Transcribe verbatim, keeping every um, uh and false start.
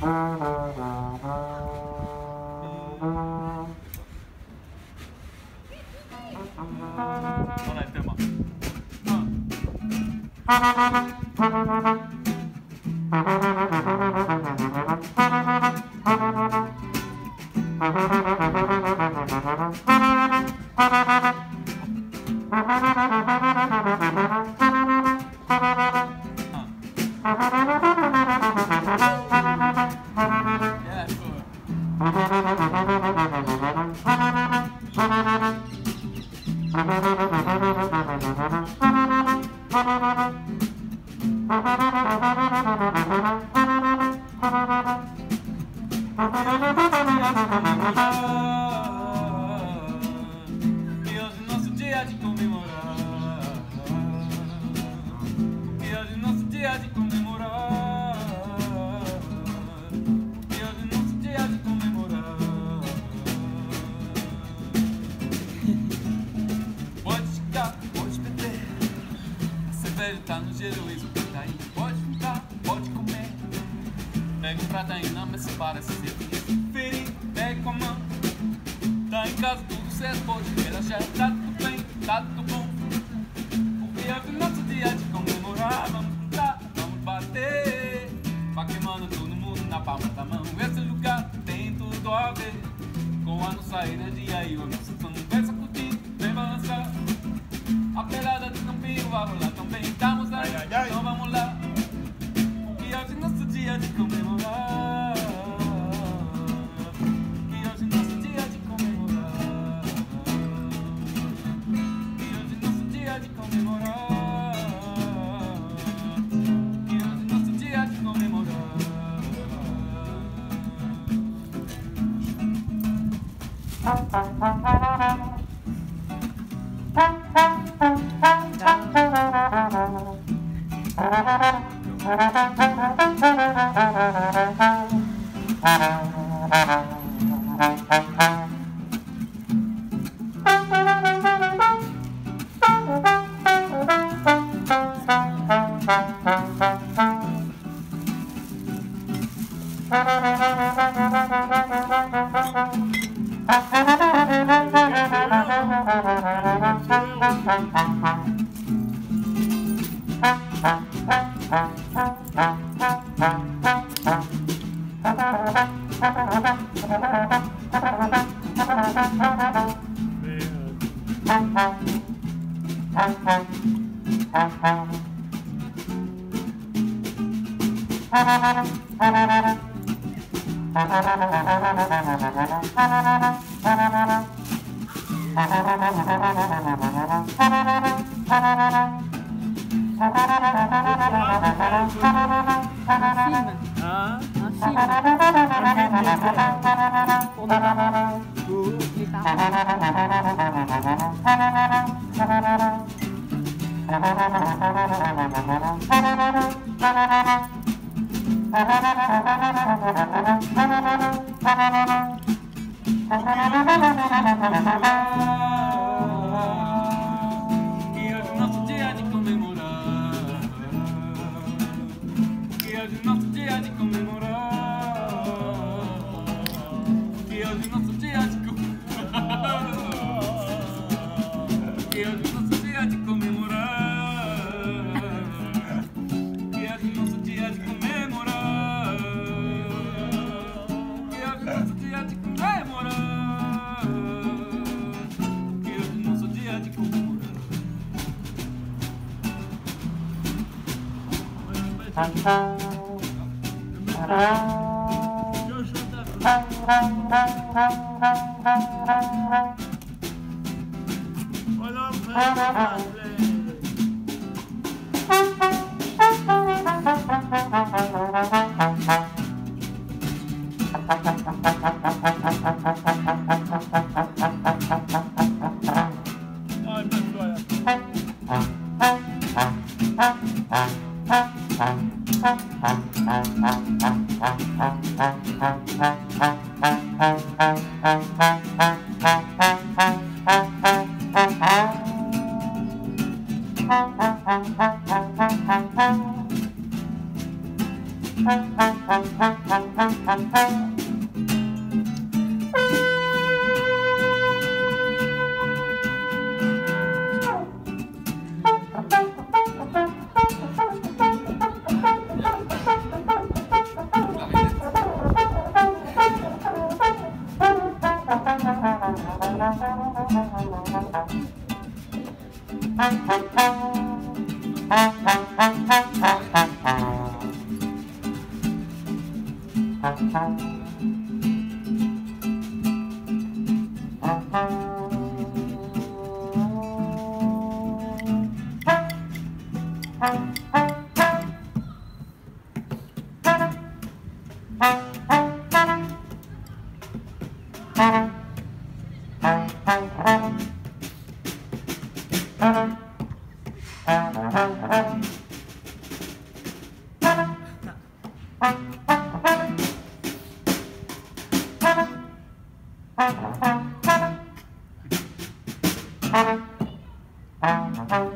Non è il tema. E hoje é nosso dia de comemorar. E hoje é nosso dia de comemorar. E hoje é nosso dia de comemorar. Pode ficar, pode beber. Esse velho tá no gelo, isso que tá aí. Pode ficar, pode comer. Pega um prato aí na mesa, parece ser feliz. Pega com a mão. Tá em casa tudo certo, pode relaxar. Tá tudo bem, tá tudo bom. Porque hoje é nosso dia de comemorar. Vamos cantar, vamos bater. Vai queimando todo mundo na palma da mão. Esse lugar tem tudo a ver com a nossa energia e o nosso som. Vem sacudir, vem balançar. A pelada do campinho vai rolar também. Estamos aí, então vamos lá. Porque hoje é nosso dia de comemorar. Que hoje é nosso dia de comemorar. Que hoje é nosso dia de comemorar. Que hoje é nosso dia de comemorar. Thank you.